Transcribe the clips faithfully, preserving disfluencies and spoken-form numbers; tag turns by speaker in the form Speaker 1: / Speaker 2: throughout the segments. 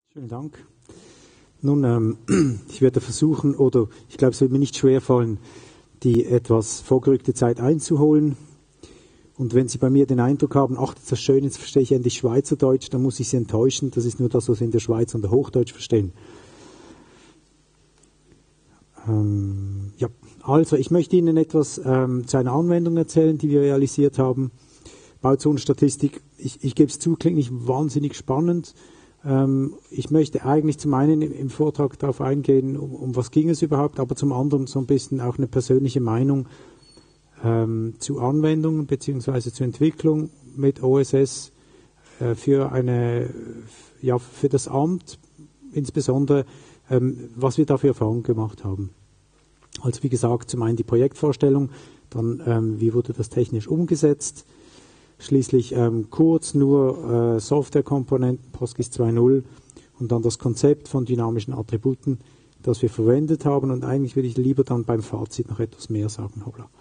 Speaker 1: Schönen Dank. Nun, ähm, ich werde versuchen, oder ich glaube, es wird mir nicht schwerfallen, die etwas vorgerückte Zeit einzuholen. Und wenn Sie bei mir den Eindruck haben, ach, das ist das Schöne, jetzt verstehe ich endlich Schweizerdeutsch, dann muss ich Sie enttäuschen. Das ist nur das, was Sie in der Schweiz unter Hochdeutsch verstehen. Ähm, ja, also ich möchte Ihnen etwas ähm, zu einer Anwendung erzählen, die wir realisiert haben. Bauzonenstatistik, ich, ich gebe es zu, klingt nicht wahnsinnig spannend. Ähm, ich möchte eigentlich zum einen im, im Vortrag darauf eingehen, um, um was ging es überhaupt, aber zum anderen so ein bisschen auch eine persönliche Meinung ähm, zu Anwendungen bzw. zur Entwicklung mit O S S äh, für eine, ja, für das Amt, insbesondere ähm, was wir da für Erfahrungen gemacht haben. Also wie gesagt, zum einen die Projektvorstellung, dann ähm, wie wurde das technisch umgesetzt, schließlich ähm, kurz nur äh, Softwarekomponenten, PostGIS zwei Punkt null und dann das Konzept von dynamischen Attributen, das wir verwendet haben. Und eigentlich würde ich lieber dann beim Fazit noch etwas mehr sagen. Hoppla.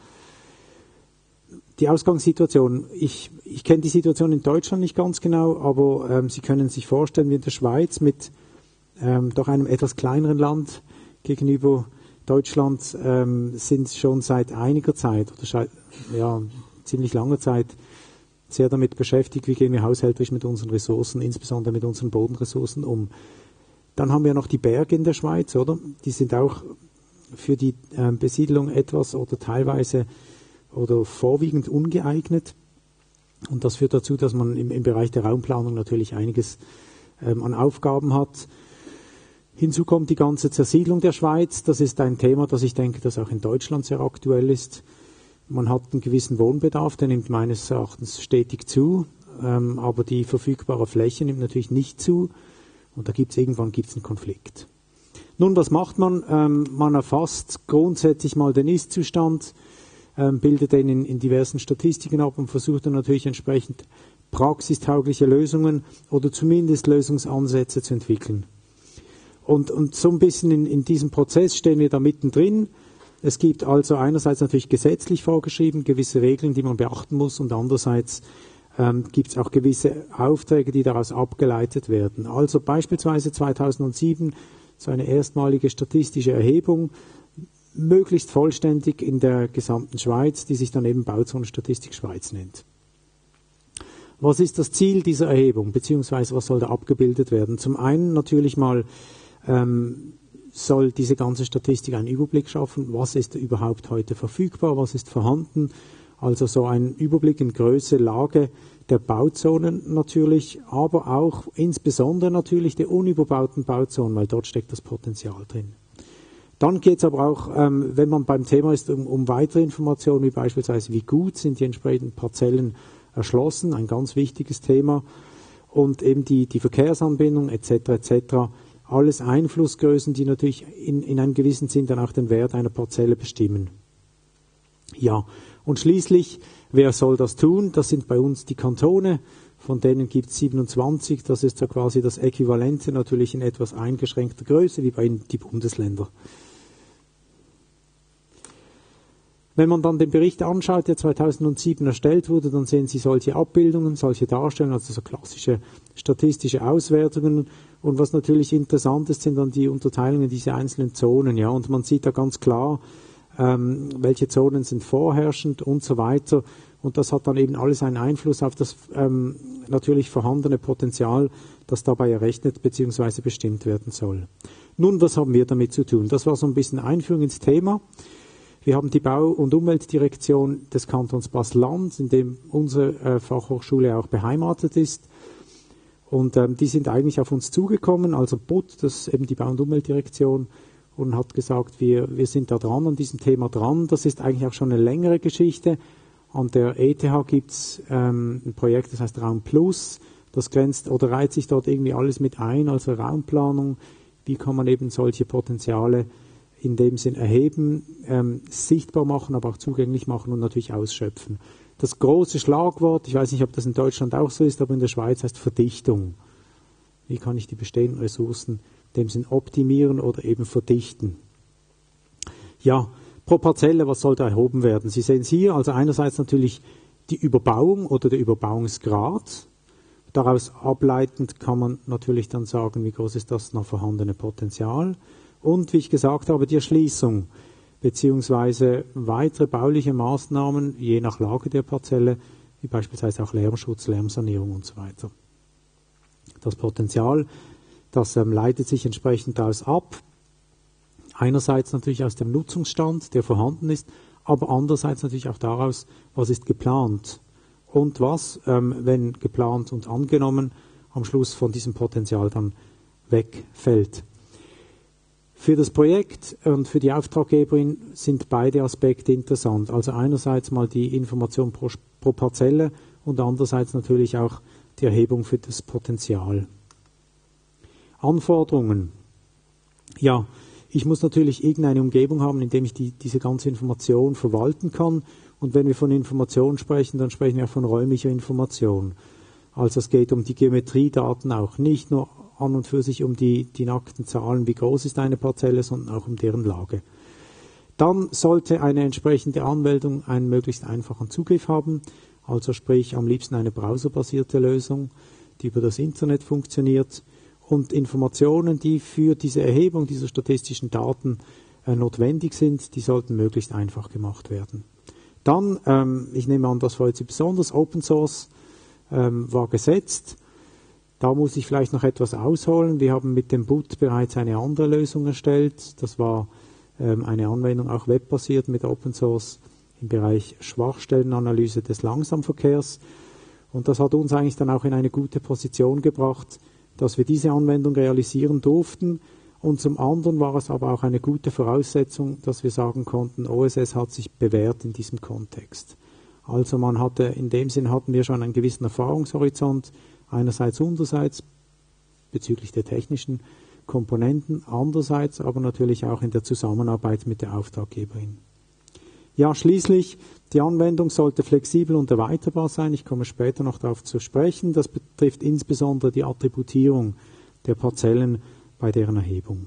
Speaker 1: Die Ausgangssituation, ich, ich kenne die Situation in Deutschland nicht ganz genau, aber ähm, Sie können sich vorstellen, wie in der Schweiz mit ähm, doch einem etwas kleineren Land gegenüber Deutschland ähm, sind schon seit einiger Zeit, oder seit, ja, ziemlich langer Zeit, sehr damit beschäftigt, wie gehen wir haushälterisch mit unseren Ressourcen, insbesondere mit unseren Bodenressourcen um. Dann haben wir noch die Berge in der Schweiz, oder? Die sind auch für die äh, Besiedlung etwas oder teilweise oder vorwiegend ungeeignet. Und das führt dazu, dass man im, im Bereich der Raumplanung natürlich einiges ähm, an Aufgaben hat. Hinzu kommt die ganze Zersiedlung der Schweiz. Das ist ein Thema, das ich denke, das auch in Deutschland sehr aktuell ist. Man hat einen gewissen Wohnbedarf, der nimmt meines Erachtens stetig zu, ähm, aber die verfügbare Fläche nimmt natürlich nicht zu und da gibt es irgendwann gibt's einen Konflikt. Nun, was macht man? Ähm, man erfasst grundsätzlich mal den Ist-Zustand, ähm, bildet den in, in diversen Statistiken ab und versucht dann natürlich entsprechend praxistaugliche Lösungen oder zumindest Lösungsansätze zu entwickeln. Und, und so ein bisschen in, in diesem Prozess stehen wir da mittendrin. Es gibt also einerseits natürlich gesetzlich vorgeschrieben gewisse Regeln, die man beachten muss, und andererseits ähm, gibt es auch gewisse Aufträge, die daraus abgeleitet werden. Also beispielsweise zweitausendsieben so eine erstmalige statistische Erhebung, möglichst vollständig in der gesamten Schweiz, die sich dann eben Bauzonenstatistik Schweiz nennt. Was ist das Ziel dieser Erhebung, beziehungsweise was soll da abgebildet werden? Zum einen natürlich mal ähm, soll diese ganze Statistik einen Überblick schaffen, was ist überhaupt heute verfügbar, was ist vorhanden, also so ein Überblick in Größe, Lage der Bauzonen natürlich, aber auch insbesondere natürlich der unüberbauten Bauzonen, weil dort steckt das Potenzial drin. Dann geht es aber auch, ähm, wenn man beim Thema ist, um, um weitere Informationen, wie beispielsweise, wie gut sind die entsprechenden Parzellen erschlossen, ein ganz wichtiges Thema, und eben die, die Verkehrsanbindung et cetera et cetera. Alles Einflussgrößen, die natürlich in, in einem gewissen Sinn dann auch den Wert einer Parzelle bestimmen. Ja, und schließlich, wer soll das tun? Das sind bei uns die Kantone, von denen gibt es siebenundzwanzig, das ist ja quasi das Äquivalente, natürlich in etwas eingeschränkter Größe, wie bei Ihnen die Bundesländer. Wenn man dann den Bericht anschaut, der zweitausendsieben erstellt wurde, dann sehen Sie solche Abbildungen, solche Darstellungen, also so klassische statistische Auswertungen. Und was natürlich interessant ist, sind dann die Unterteilungen dieser einzelnen Zonen. Ja, und man sieht da ganz klar, ähm, welche Zonen sind vorherrschend und so weiter. Und das hat dann eben alles einen Einfluss auf das ähm, natürlich vorhandene Potenzial, das dabei errechnet bzw. bestimmt werden soll. Nun, was haben wir damit zu tun? Das war so ein bisschen Einführung ins Thema. Wir haben die Bau- und Umweltdirektion des Kantons Basel-Land, in dem unsere äh, Fachhochschule auch beheimatet ist. Und ähm, die sind eigentlich auf uns zugekommen, also B U D, das ist eben die Bau- und Umweltdirektion, und hat gesagt, wir, wir sind da dran, an diesem Thema dran. Das ist eigentlich auch schon eine längere Geschichte. An der E T H gibt es ähm, ein Projekt, das heißt Raum Plus. Das grenzt oder reiht sich dort irgendwie alles mit ein, also Raumplanung. Wie kann man eben solche Potenziale in dem Sinn erheben, ähm, sichtbar machen, aber auch zugänglich machen und natürlich ausschöpfen. Das große Schlagwort, ich weiß nicht, ob das in Deutschland auch so ist, aber in der Schweiz heißt Verdichtung. Wie kann ich die bestehenden Ressourcen in dem Sinn optimieren oder eben verdichten? Ja, pro Parzelle, was soll da erhoben werden? Sie sehen es hier, also einerseits natürlich die Überbauung oder der Überbauungsgrad. Daraus ableitend kann man natürlich dann sagen, wie groß ist das noch vorhandene Potenzial. Und wie ich gesagt habe, die Erschließung beziehungsweise weitere bauliche Maßnahmen, je nach Lage der Parzelle, wie beispielsweise auch Lärmschutz, Lärmsanierung und so weiter. Das Potenzial, das ähm, leitet sich entsprechend daraus ab. Einerseits natürlich aus dem Nutzungsstand, der vorhanden ist, aber andererseits natürlich auch daraus, was ist geplant und was, ähm, wenn geplant und angenommen, am Schluss von diesem Potenzial dann wegfällt. Für das Projekt und für die Auftraggeberin sind beide Aspekte interessant. Also einerseits mal die Information pro, pro Parzelle und andererseits natürlich auch die Erhebung für das Potenzial. Anforderungen. Ja, ich muss natürlich irgendeine Umgebung haben, in der ich die, diese ganze Information verwalten kann. Und wenn wir von Information sprechen, dann sprechen wir von räumlicher Information. Also es geht um die Geometriedaten auch, nicht nur an und für sich um die, die nackten Zahlen, wie groß ist eine Parzelle, sondern auch um deren Lage. Dann sollte eine entsprechende Anmeldung einen möglichst einfachen Zugriff haben, also sprich am liebsten eine browserbasierte Lösung, die über das Internet funktioniert und Informationen, die für diese Erhebung dieser statistischen Daten äh, notwendig sind, die sollten möglichst einfach gemacht werden. Dann, ähm, ich nehme an, das war jetzt besonders, Open Source ähm, war gesetzt. Da muss ich vielleicht noch etwas ausholen. Wir haben mit dem B U T bereits eine andere Lösung erstellt. Das war ähm, eine Anwendung auch webbasiert mit Open Source im Bereich Schwachstellenanalyse des Langsamverkehrs. Und das hat uns eigentlich dann auch in eine gute Position gebracht, dass wir diese Anwendung realisieren durften. Und zum anderen war es aber auch eine gute Voraussetzung, dass wir sagen konnten, O S S hat sich bewährt in diesem Kontext. Also man hatte, in dem Sinn hatten wir schon einen gewissen Erfahrungshorizont, einerseits unsererseits bezüglich der technischen Komponenten, andererseits aber natürlich auch in der Zusammenarbeit mit der Auftraggeberin. Ja, schließlich, die Anwendung sollte flexibel und erweiterbar sein. Ich komme später noch darauf zu sprechen. Das betrifft insbesondere die Attributierung der Parzellen bei deren Erhebung.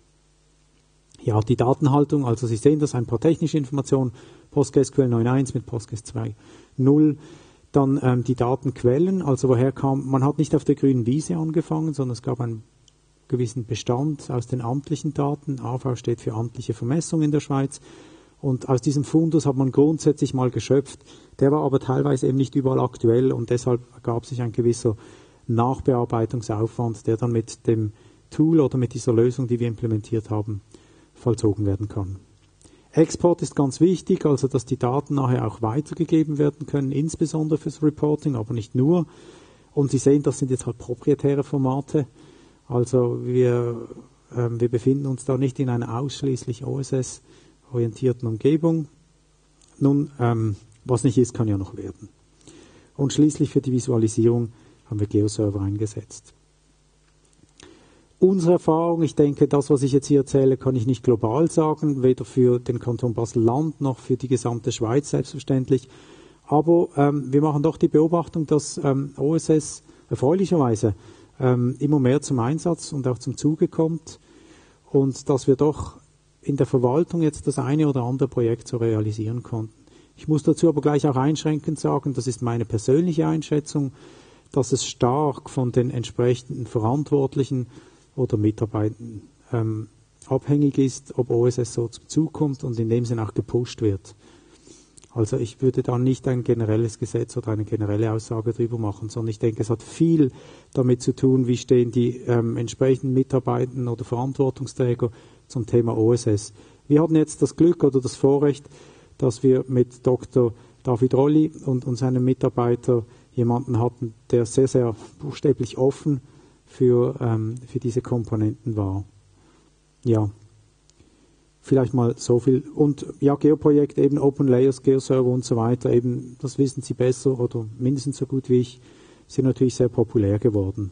Speaker 1: Ja, die Datenhaltung, also Sie sehen das, ein paar technische Informationen, PostgreSQL neun Punkt eins mit Postgres zwei Punkt null. Dann ähm, die Datenquellen, also woher kam, man hat nicht auf der grünen Wiese angefangen, sondern es gab einen gewissen Bestand aus den amtlichen Daten. A V steht für amtliche Vermessung in der Schweiz. Und aus diesem Fundus hat man grundsätzlich mal geschöpft. Der war aber teilweise eben nicht überall aktuell und deshalb ergab sich ein gewisser Nachbearbeitungsaufwand, der dann mit dem Tool oder mit dieser Lösung, die wir implementiert haben, vollzogen werden kann. Export ist ganz wichtig, also dass die Daten nachher auch weitergegeben werden können, insbesondere fürs Reporting, aber nicht nur. Und Sie sehen, das sind jetzt halt proprietäre Formate. Also wir, ähm, wir befinden uns da nicht in einer ausschließlich O S S-orientierten Umgebung. Nun, ähm, was nicht ist, kann ja noch werden. Und schließlich für die Visualisierung haben wir GeoServer eingesetzt. Unsere Erfahrung, ich denke, das, was ich jetzt hier erzähle, kann ich nicht global sagen, weder für den Kanton Basel-Land noch für die gesamte Schweiz selbstverständlich. Aber ähm, wir machen doch die Beobachtung, dass ähm, O S S erfreulicherweise ähm, immer mehr zum Einsatz und auch zum Zuge kommt und dass wir doch in der Verwaltung jetzt das eine oder andere Projekt so realisieren konnten. Ich muss dazu aber gleich auch einschränkend sagen, das ist meine persönliche Einschätzung, dass es stark von den entsprechenden Verantwortlichen oder Mitarbeitern ähm, abhängig ist, ob O S S so zum Zug kommt und in dem Sinne auch gepusht wird. Also ich würde da nicht ein generelles Gesetz oder eine generelle Aussage drüber machen, sondern ich denke, es hat viel damit zu tun, wie stehen die ähm, entsprechenden Mitarbeitenden oder Verantwortungsträger zum Thema O S S. Wir hatten jetzt das Glück oder das Vorrecht, dass wir mit Doktor David Rolli und, und seinem Mitarbeiter jemanden hatten, der sehr, sehr buchstäblich offen für, ähm, für diese Komponenten war. Ja, vielleicht mal so viel. Und ja, Geoprojekt, eben Open Layers, GeoServer und so weiter, eben, das wissen Sie besser oder mindestens so gut wie ich, sind natürlich sehr populär geworden.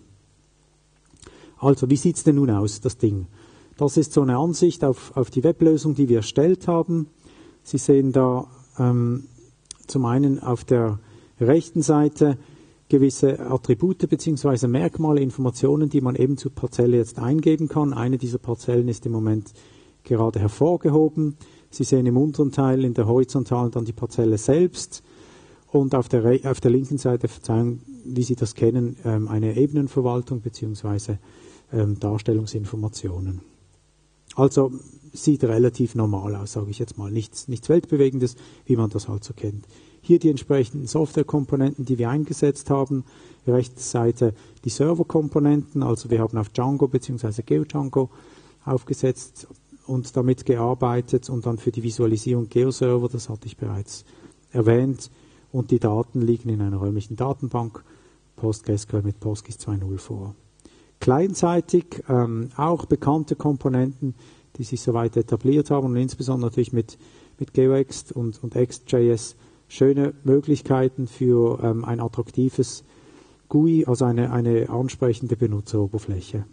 Speaker 1: Also, wie sieht es denn nun aus, das Ding? Das ist so eine Ansicht auf, auf die Weblösung, die wir erstellt haben. Sie sehen da ähm, zum einen auf der rechten Seite gewisse Attribute bzw. Merkmale, Informationen, die man eben zur Parzelle jetzt eingeben kann. Eine dieser Parzellen ist im Moment gerade hervorgehoben. Sie sehen im unteren Teil in der horizontalen dann die Parzelle selbst und auf der, auf der linken Seite, Verzeihung, wie Sie das kennen, ähm, eine Ebenenverwaltung bzw. Ähm, Darstellungsinformationen. Also sieht relativ normal aus, sage ich jetzt mal. Nichts, nichts Weltbewegendes, wie man das halt so kennt. Hier die entsprechenden Softwarekomponenten, die wir eingesetzt haben. Rechts Seite die Serverkomponenten, also wir haben auf Django bzw. GeoDjango aufgesetzt und damit gearbeitet und dann für die Visualisierung GeoServer, das hatte ich bereits erwähnt, und die Daten liegen in einer räumlichen Datenbank, PostgreSQL mit PostGIS zwei Punkt null vor. Clientseitig ähm, auch bekannte Komponenten, die sich soweit etabliert haben und insbesondere natürlich mit, mit GeoExt und, und Ext.js schöne Möglichkeiten für ähm, ein attraktives G U I, also eine, eine ansprechende Benutzeroberfläche.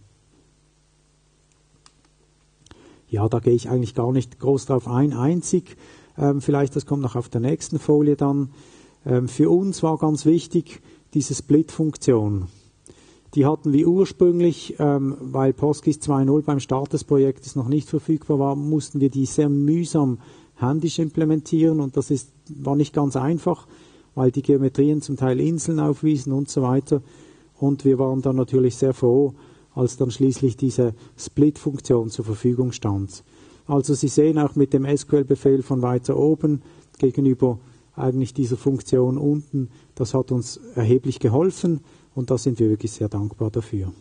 Speaker 1: Ja, da gehe ich eigentlich gar nicht groß drauf ein. Einzig, ähm, vielleicht das kommt noch auf der nächsten Folie dann, ähm, für uns war ganz wichtig diese Split-Funktion. Die hatten wir ursprünglich, ähm, weil PostGIS zwei Punkt null beim Start des Projektes noch nicht verfügbar war, mussten wir die sehr mühsam händisch implementieren und das ist, war nicht ganz einfach, weil die Geometrien zum Teil Inseln aufwiesen und so weiter. Und wir waren dann natürlich sehr froh, als dann schließlich diese Split-Funktion zur Verfügung stand. Also Sie sehen auch mit dem S Q L-Befehl von weiter oben gegenüber eigentlich dieser Funktion unten, das hat uns erheblich geholfen. Und da sind wir wirklich sehr dankbar dafür.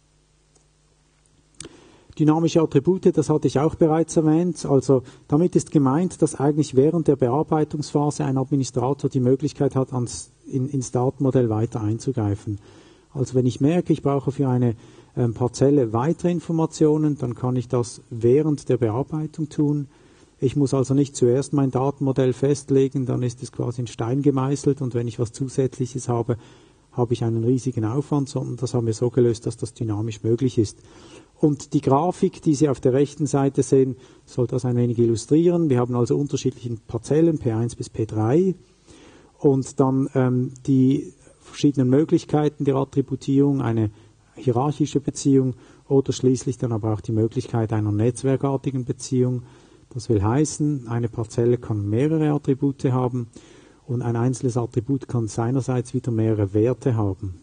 Speaker 1: Dynamische Attribute, das hatte ich auch bereits erwähnt. Also damit ist gemeint, dass eigentlich während der Bearbeitungsphase ein Administrator die Möglichkeit hat, ans, in, ins Datenmodell weiter einzugreifen. Also wenn ich merke, ich brauche für eine ähm, Parzelle weitere Informationen, dann kann ich das während der Bearbeitung tun. Ich muss also nicht zuerst mein Datenmodell festlegen, dann ist es quasi in Stein gemeißelt und wenn ich was Zusätzliches habe, habe ich einen riesigen Aufwand, sondern das haben wir so gelöst, dass das dynamisch möglich ist. Und die Grafik, die Sie auf der rechten Seite sehen, soll das ein wenig illustrieren. Wir haben also unterschiedliche Parzellen, P eins bis P drei, und dann ähm, die verschiedenen Möglichkeiten der Attributierung, eine hierarchische Beziehung oder schließlich dann aber auch die Möglichkeit einer netzwerkartigen Beziehung. Das will heißen, eine Parzelle kann mehrere Attribute haben, und ein einzelnes Attribut kann seinerseits wieder mehrere Werte haben.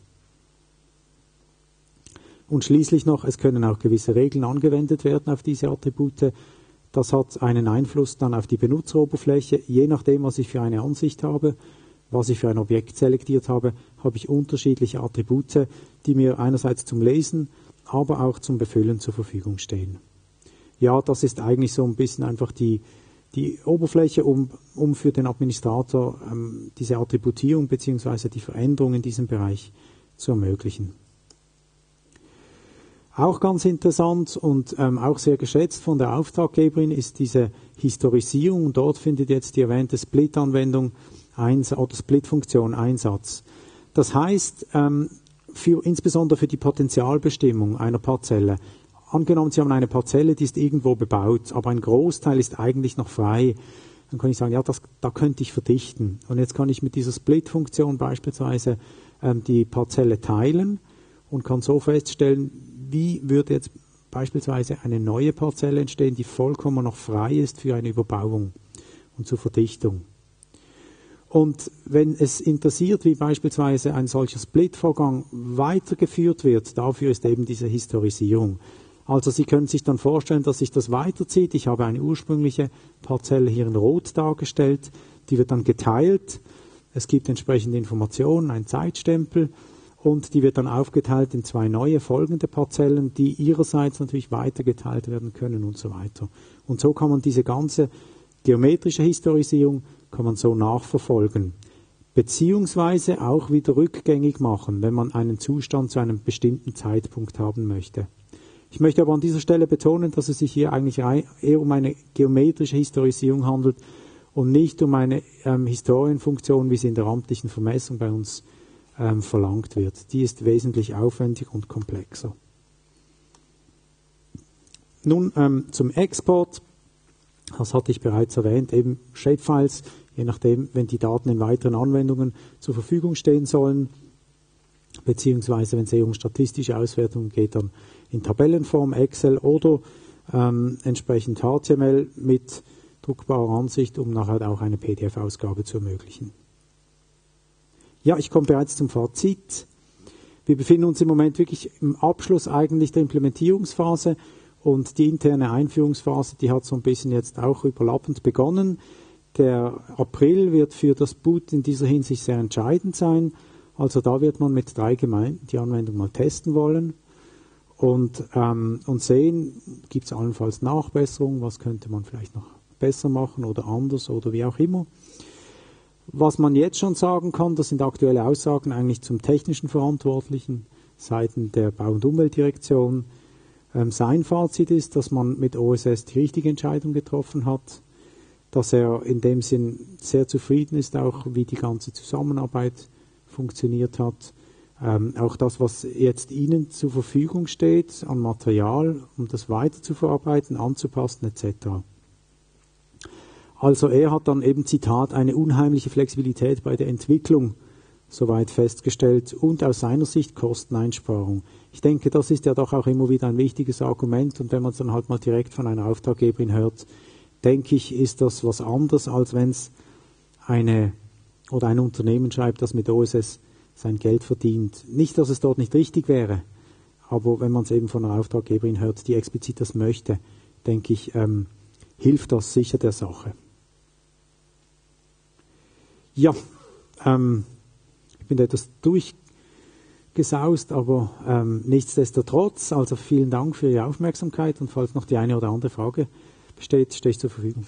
Speaker 1: Und schließlich noch, es können auch gewisse Regeln angewendet werden auf diese Attribute. Das hat einen Einfluss dann auf die Benutzeroberfläche. Je nachdem, was ich für eine Ansicht habe, was ich für ein Objekt selektiert habe, habe ich unterschiedliche Attribute, die mir einerseits zum Lesen, aber auch zum Befüllen zur Verfügung stehen. Ja, das ist eigentlich so ein bisschen einfach die Die Oberfläche, um, um für den Administrator ähm, diese Attributierung bzw. die Veränderung in diesem Bereich zu ermöglichen. Auch ganz interessant und ähm, auch sehr geschätzt von der Auftraggeberin ist diese Historisierung. Und dort findet jetzt die erwähnte Split-Anwendung oder Split-Funktion Einsatz. Das heißt, ähm, für, insbesondere für die Potenzialbestimmung einer Parzelle. Angenommen, Sie haben eine Parzelle, die ist irgendwo bebaut, aber ein Großteil ist eigentlich noch frei. Dann kann ich sagen, ja, das, da könnte ich verdichten. Und jetzt kann ich mit dieser Split-Funktion beispielsweise ähm, die Parzelle teilen und kann so feststellen, wie würde jetzt beispielsweise eine neue Parzelle entstehen, die vollkommen noch frei ist für eine Überbauung und zur Verdichtung. Und wenn es interessiert, wie beispielsweise ein solcher Split-Vorgang weitergeführt wird, dafür ist eben diese Historisierung. Also Sie können sich dann vorstellen, dass sich das weiterzieht. Ich habe eine ursprüngliche Parzelle hier in Rot dargestellt, die wird dann geteilt. Es gibt entsprechende Informationen, einen Zeitstempel und die wird dann aufgeteilt in zwei neue folgende Parzellen, die ihrerseits natürlich weitergeteilt werden können und so weiter. Und so kann man diese ganze geometrische Historisierung kann man so nachverfolgen, beziehungsweise auch wieder rückgängig machen, wenn man einen Zustand zu einem bestimmten Zeitpunkt haben möchte. Ich möchte aber an dieser Stelle betonen, dass es sich hier eigentlich eher um eine geometrische Historisierung handelt und nicht um eine ähm, Historienfunktion, wie sie in der amtlichen Vermessung bei uns ähm, verlangt wird. Die ist wesentlich aufwendiger und komplexer. Nun ähm, zum Export. Das hatte ich bereits erwähnt, eben Shapefiles, je nachdem, wenn die Daten in weiteren Anwendungen zur Verfügung stehen sollen, beziehungsweise wenn es eher um statistische Auswertungen geht, dann in Tabellenform, Excel oder ähm, entsprechend H T M L mit druckbarer Ansicht, um nachher auch eine P D F-Ausgabe zu ermöglichen. Ja, ich komme bereits zum Fazit. Wir befinden uns im Moment wirklich im Abschluss eigentlich der Implementierungsphase und die interne Einführungsphase, die hat so ein bisschen jetzt auch überlappend begonnen. Der April wird für das Boot in dieser Hinsicht sehr entscheidend sein. Also da wird man mit drei Gemeinden die Anwendung mal testen wollen und, ähm, und sehen, gibt es allenfalls Nachbesserungen, was könnte man vielleicht noch besser machen oder anders oder wie auch immer. Was man jetzt schon sagen kann, das sind aktuelle Aussagen eigentlich zum technischen Verantwortlichen seitens der Bau- und Umweltdirektion. Ähm, sein Fazit ist, dass man mit O S S die richtige Entscheidung getroffen hat, dass er in dem Sinn sehr zufrieden ist, auch wie die ganze Zusammenarbeit funktioniert hat. Ähm, auch das, was jetzt Ihnen zur Verfügung steht an Material, um das weiter zu verarbeiten, anzupassen et cetera. Also er hat dann eben, Zitat, eine unheimliche Flexibilität bei der Entwicklung soweit festgestellt und aus seiner Sicht Kosteneinsparung. Ich denke, das ist ja doch auch immer wieder ein wichtiges Argument und wenn man es dann halt mal direkt von einer Auftraggeberin hört, denke ich, ist das was anderes, als wenn es eine oder ein Unternehmen schreibt, das mit O S S sein Geld verdient. Nicht, dass es dort nicht richtig wäre, aber wenn man es eben von einer Auftraggeberin hört, die explizit das möchte, denke ich, ähm, hilft das sicher der Sache. Ja, ähm, ich bin etwas durchgesaust, aber ähm, nichtsdestotrotz, also vielen Dank für Ihre Aufmerksamkeit und falls noch die eine oder andere Frage besteht, stehe ich zur Verfügung.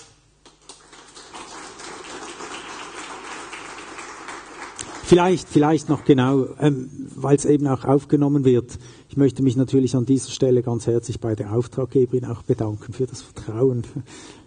Speaker 1: Vielleicht, vielleicht noch genau, ähm, weil es eben auch aufgenommen wird. Ich möchte mich natürlich an dieser Stelle ganz herzlich bei der Auftraggeberin auch bedanken für das Vertrauen.